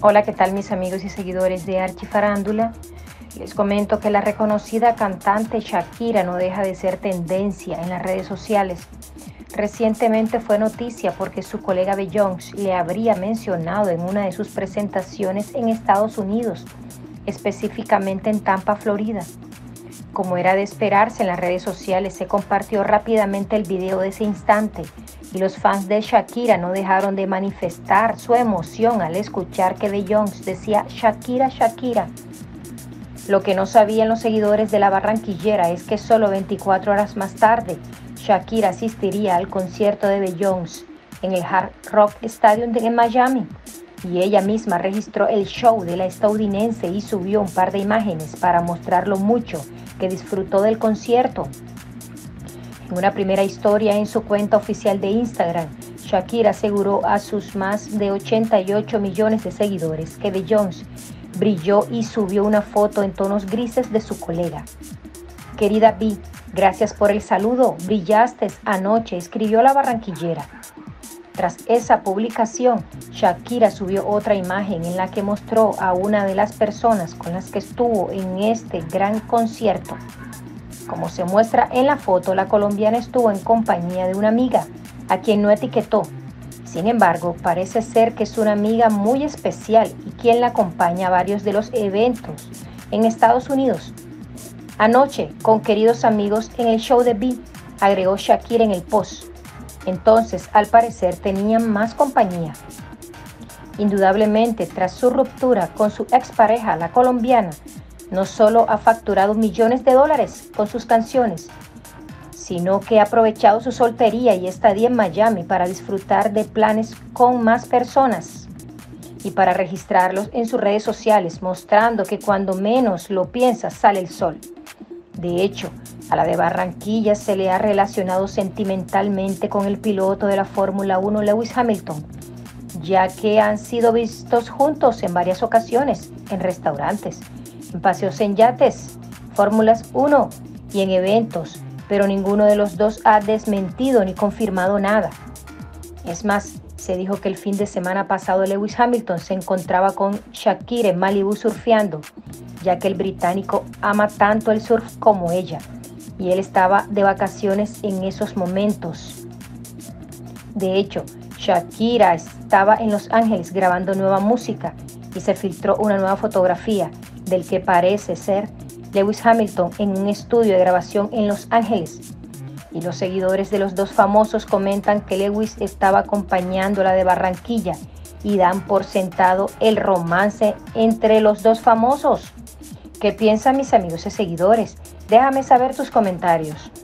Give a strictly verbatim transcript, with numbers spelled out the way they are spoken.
Hola, ¿qué tal mis amigos y seguidores de Archifarándula? Les comento que la reconocida cantante Shakira no deja de ser tendencia en las redes sociales. Recientemente fue noticia porque su colega Beyoncé le habría mencionado en una de sus presentaciones en Estados Unidos, específicamente en Tampa, Florida. Como era de esperarse, en las redes sociales se compartió rápidamente el video de ese instante y los fans de Shakira no dejaron de manifestar su emoción al escuchar que Beyoncé decía Shakira, Shakira. Lo que no sabían los seguidores de la barranquillera es que solo veinticuatro horas más tarde, Shakira asistiría al concierto de Beyoncé en el Hard Rock Stadium de Miami. Y ella misma registró el show de la estadounidense y subió un par de imágenes para mostrar lo mucho que disfrutó del concierto. En una primera historia en su cuenta oficial de Instagram, Shakira aseguró a sus más de ochenta y ocho millones de seguidores que Beyoncé brilló y subió una foto en tonos grises de su colega. Querida B, gracias por el saludo, brillaste anoche, escribió la barranquillera. Tras esa publicación, Shakira subió otra imagen en la que mostró a una de las personas con las que estuvo en este gran concierto. Como se muestra en la foto, la colombiana estuvo en compañía de una amiga, a quien no etiquetó. Sin embargo, parece ser que es una amiga muy especial y quien la acompaña a varios de los eventos en Estados Unidos. Anoche, con queridos amigos en el show de B, agregó Shakira en el post. Entonces, al parecer, tenían más compañía. Indudablemente, tras su ruptura con su expareja, la colombiana, no solo ha facturado millones de dólares con sus canciones, sino que ha aprovechado su soltería y estadía en Miami para disfrutar de planes con más personas y para registrarlos en sus redes sociales, mostrando que cuando menos lo piensas sale el sol. De hecho, a la de Barranquilla se le ha relacionado sentimentalmente con el piloto de la Fórmula uno, Lewis Hamilton, ya que han sido vistos juntos en varias ocasiones, en restaurantes, en paseos en yates, Fórmulas uno y en eventos, pero ninguno de los dos ha desmentido ni confirmado nada. Es más, se dijo que el fin de semana pasado Lewis Hamilton se encontraba con Shakira en Malibú surfeando, ya que el británico ama tanto el surf como ella, y él estaba de vacaciones en esos momentos. De hecho, Shakira estaba en Los Ángeles grabando nueva música y se filtró una nueva fotografía del que parece ser Lewis Hamilton en un estudio de grabación en Los Ángeles. Y los seguidores de los dos famosos comentan que Lewis estaba acompañando a la de Barranquilla y dan por sentado el romance entre los dos famosos. ¿Qué piensan mis amigos y seguidores? Déjame saber tus comentarios.